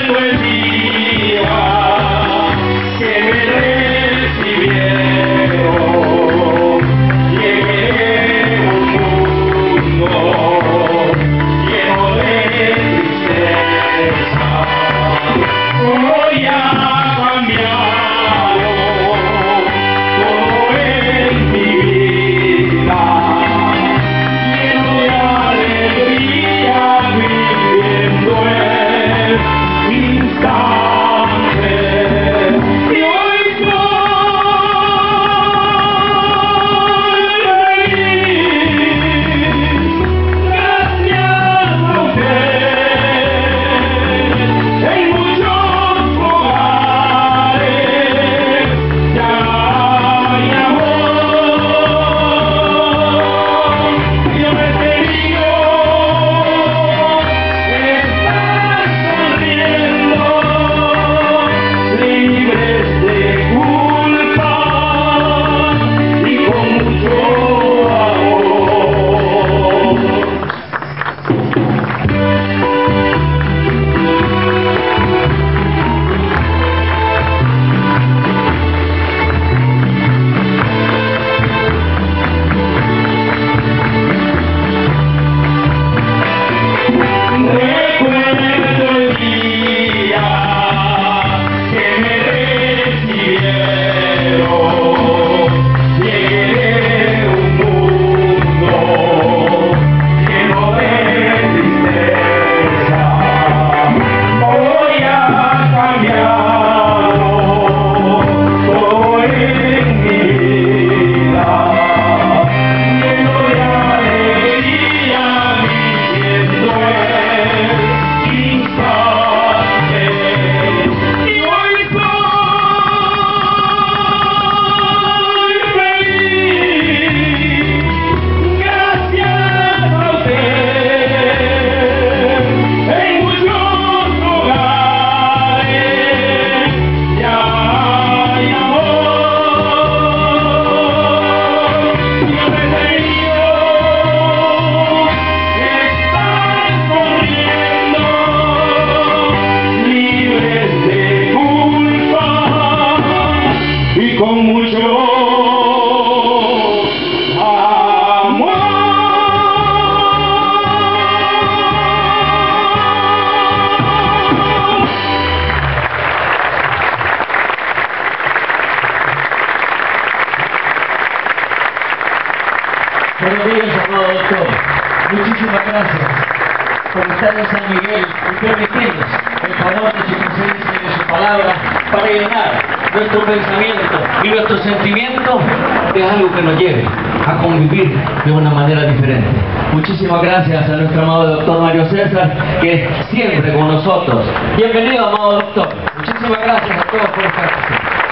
recuerdo el día que me recibieron. Llegué a un mundo lleno de tristeza. Hoy ha cambiado todo en mi vida, lleno de alegría, viviendo el instante. Y hoy soy feliz, gracias a usted. En muchos hogares ya hay amor. Yo me he querido estar sonriendo, libres de culpa y con mucho amor. Recuerdo el día que me recibieron. Llegué a un mundo lleno de tristeza. Hoy ha cambiado todo en mi vida, lleno de alegría, viviendo el instante. Y hoy soy feliz, gracias a usted. En muchos hogares ya hay amor. Yo me he querido estar sonriendo, libres de culpa y con mucho amor. Buenos días, amado doctor. Muchísimas gracias por estar en San Miguel y permitirnos el favor de su presencia y de su palabra para llenar nuestro pensamiento y nuestro sentimiento de algo que nos lleve a convivir de una manera diferente. Muchísimas gracias a nuestro amado doctor Mario César, que es siempre con nosotros. Bienvenido, amado doctor. Muchísimas gracias a todos por estar aquí.